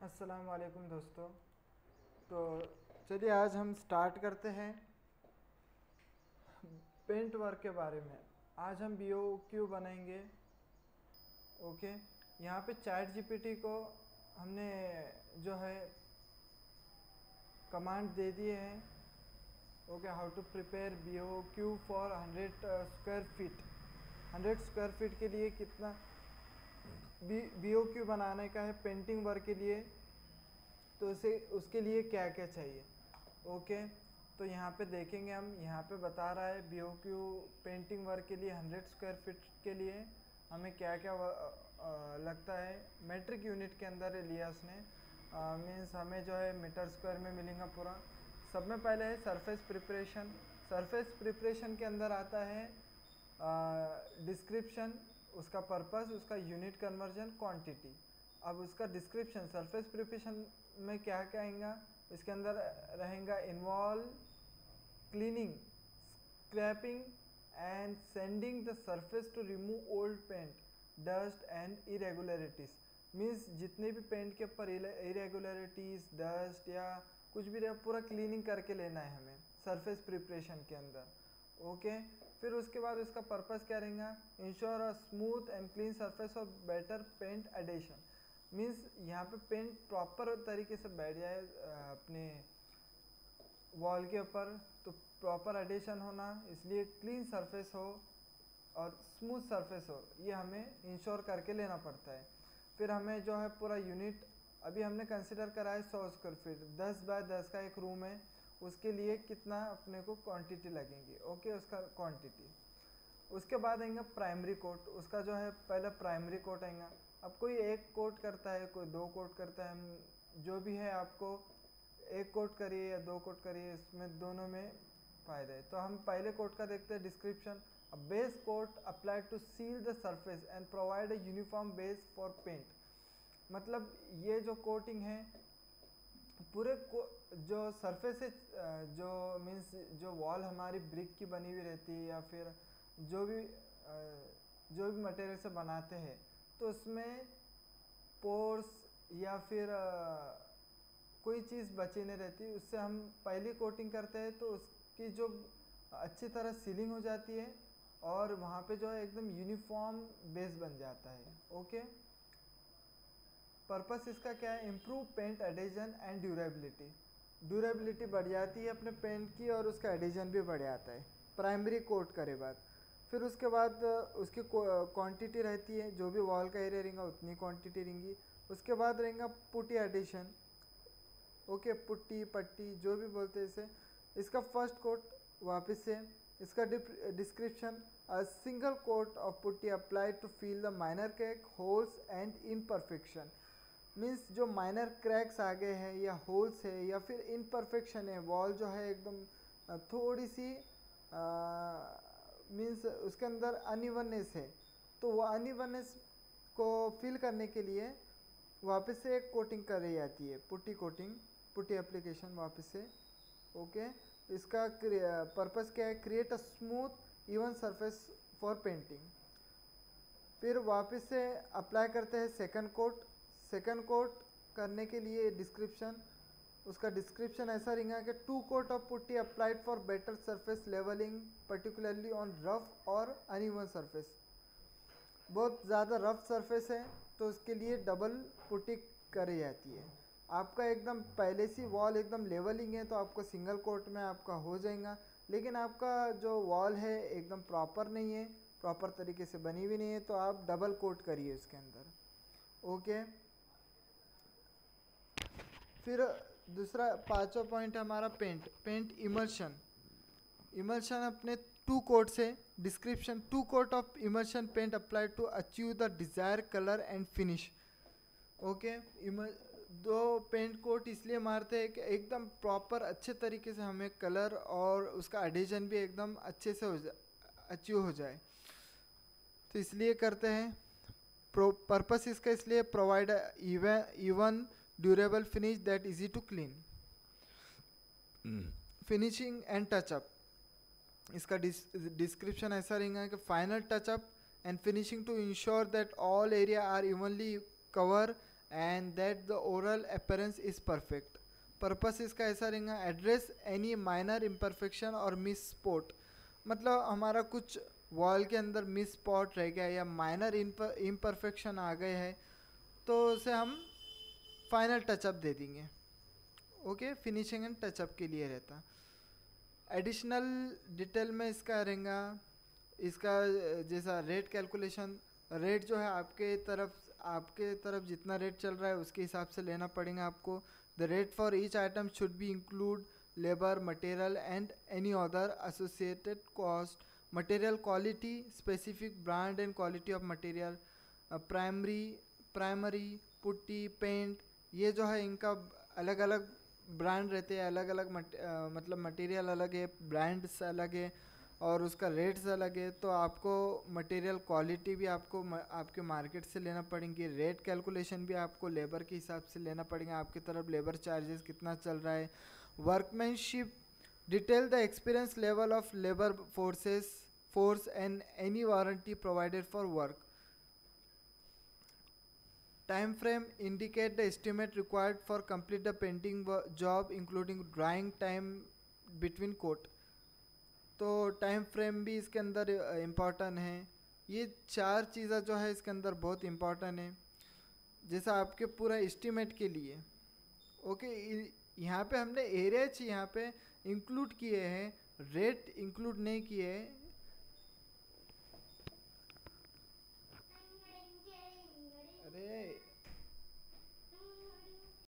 अस्सलाम वालेकुम दोस्तों। तो चलिए आज हम स्टार्ट करते हैं पेंट वर्क के बारे में। आज हम BOQ बनाएंगे। ओके, यहाँ पे चैट जीपीटी को हमने जो है कमांड दे दिए हैं। Okay, how to prepare BOQ for 100 square feet. 100 square feet के लिए कितना BOQ बनाने का है पेंटिंग वर्क के लिए, तो उसे उसके लिए क्या क्या चाहिए। ओके, तो यहाँ पे देखेंगे हम, यहाँ पे बता रहा है BOQ पेंटिंग वर्क के लिए 100 स्क्वायर फीट के लिए हमें क्या क्या लगता है। मेट्रिक यूनिट के अंदर लिया उसने, मीन्स हमें जो है मीटर स्क्वायर में मिलेगा पूरा। सब में पहले है सरफेस प्रिपरेशन। सरफेस प्रिपरेशन के अंदर आता है डिस्क्रिप्शन, उसका पर्पस, उसका यूनिट कन्वर्जन, क्वांटिटी। अब उसका डिस्क्रिप्शन सरफेस प्रिपरेशन में क्या क्या आएगा, इसके अंदर रहेगा involve cleaning, scraping and sanding the surface to remove old paint, dust and irregularities. Means जितने भी पेंट के ऊपर इरेगुलरिटीज़, डस्ट या कुछ भी रहे पूरा क्लीनिंग करके लेना है हमें सरफेस प्रिपरेशन के अंदर। ओके, फिर उसके बाद उसका पर्पस क्या रहेगा, ensure a smooth and clean surface और बेटर पेंट एडिशन। मीन्स यहाँ पे पेंट प्रॉपर तरीके से बैठ जाए अपने वॉल के ऊपर, तो प्रॉपर एडिशन होना, इसलिए क्लीन सरफेस हो और स्मूथ सरफेस हो, ये हमें इंश्योर करके लेना पड़ता है। फिर हमें जो है पूरा यूनिट अभी हमने कंसिडर करा है 100 स्क्वायर फीट, 10 बाय 10 का एक रूम है, उसके लिए कितना अपने को क्वांटिटी लगेंगी। ओके, उसका क्वांटिटी। उसके बाद आएगा प्राइमरी कोट। उसका जो है पहले प्राइमरी कोट आएगा। अब कोई एक कोट करता है, कोई दो कोट करता है, हम जो भी है आपको एक कोट करिए या दो कोट करिए, इसमें दोनों में फ़ायदा है। तो हम पहले कोट का देखते हैं description. A base coat applied to seal the surface and provide a uniform base for paint. मतलब ये जो कोटिंग है पूरे को जो सरफेस है, जो मीन्स जो वॉल हमारी ब्रिक की बनी हुई रहती है या फिर जो भी मटेरियल से बनाते हैं, तो उसमें पोर्स या फिर कोई चीज़ बची नहीं रहती। उससे हम पहली कोटिंग करते हैं तो उसकी जो अच्छी तरह सीलिंग हो जाती है और वहाँ पे जो है एकदम यूनिफॉर्म बेस बन जाता है। ओके, पर्पस इसका क्या है, improve paint adhesion and durability. Durability बढ़ जाती है अपने पेंट की और उसका एडिशन भी बढ़ जाता है प्राइमरी कोट करे बाद। फिर उसके बाद उसकी क्वांटिटी रहती है, जो भी वॉल का एरिया रहेगा उतनी क्वांटिटी रहेंगी। उसके बाद रहेगा पुट्टी एडिशन। ओके, पुट्टी पट्टी जो भी बोलते हैं इसे। इसका फर्स्ट कोट वापस से इसका description, a single coat of putty applied to fill the minor crack, holes and imperfection. Means जो माइनर क्रैक्स आ गए हैं या होल्स है या फिर इनपरफेक्शन है, वॉल जो है एकदम थोड़ी सी मीन्स उसके अंदर अनइवननेस है, तो वो अनइवननेस को फिल करने के लिए वापस से एक कोटिंग करी जाती है, पुट्टी कोटिंग, पुट्टी एप्लीकेशन वापस से। ओके, इसका पर्पस क्या है, create a smooth even surface for painting. फिर वापस से अप्लाई करते हैं सेकंड कोट। सेकंड कोट करने के लिए डिस्क्रिप्शन, उसका डिस्क्रिप्शन ऐसा रहेगा कि 2 coat of putty applied for better surface levelling particularly on rough और अनइवन सरफेस। बहुत ज़्यादा रफ सरफेस है तो उसके लिए डबल पुट्टी करी जाती है। आपका एकदम पहले से वॉल एकदम लेवलिंग है तो आपको सिंगल कोट में आपका हो जाएगा, लेकिन आपका जो वॉल है एकदम प्रॉपर नहीं है, प्रॉपर तरीके से बनी हुई नहीं है, तो आप डबल कोट करिए उसके अंदर। ओके, फिर दूसरा पांचवा पॉइंट है हमारा पेंट इमर्शन। इमर्शन अपने 2 कोट से description, 2 coat of emulsion paint applied to achieve the desired colour and finish. Okay, दो पेंट कोट इसलिए मारते हैं कि एकदम प्रॉपर अच्छे तरीके से हमें कलर और उसका एडिशन भी एकदम अच्छे से अचीव हो जाए, तो इसलिए करते हैं। पर्पस इसका इसलिए provide even durable finish that easy to clean. Finishing and touch up, इसका डिस्क्रिप्शन ऐसा रहेगा कि final touch up and finishing to ensure that all area are evenly cover and that the overall appearance is perfect. Purpose इसका ऐसा रहेगा, address any minor imperfection और miss spot, मतलब हमारा कुछ वॉल के अंदर मिस स्पॉट रह गया या माइनर इम्परफेक्शन आ गए हैं तो उसे हम फाइनल टचअप दे देंगे। ओके, फिनिशिंग एंड टचअप के लिए रहता। एडिशनल डिटेल में इसका रहेगा, इसका जैसा रेट कैलकुलेशन, रेट जो है आपके तरफ जितना रेट चल रहा है उसके हिसाब से लेना पड़ेगा आपको। The rate for each item should be include labour, material and any other associated cost, material quality, specific brand and quality of material, primary, putty, paint, ये जो है इनका अलग अलग ब्रांड रहते हैं, अलग अलग मतलब मटेरियल अलग है, ब्रांड्स अलग है और उसका रेट्स अलग है। तो आपको मटेरियल क्वालिटी भी आपको आपके मार्केट से लेना पड़ेंगी, रेट कैलकुलेशन भी आपको लेबर के हिसाब से लेना पड़ेगा, आपकी तरफ लेबर चार्जेस कितना चल रहा है। Workmanship, detail the experience level of labour force and any warranty provided for work. Time frame, indicate the estimate required for complete the painting job including drying time between coat। तो time frame भी इसके अंदर important है। ये चार चीज़ें जो है इसके अंदर बहुत इम्पॉर्टेंट है, जैसा आपके पूरा एस्टिमेट के लिए। ओके, यहाँ पे हमने एरियाज यहाँ पे इंक्लूड किए हैं, रेट इंक्लूड नहीं किए हैं। अरे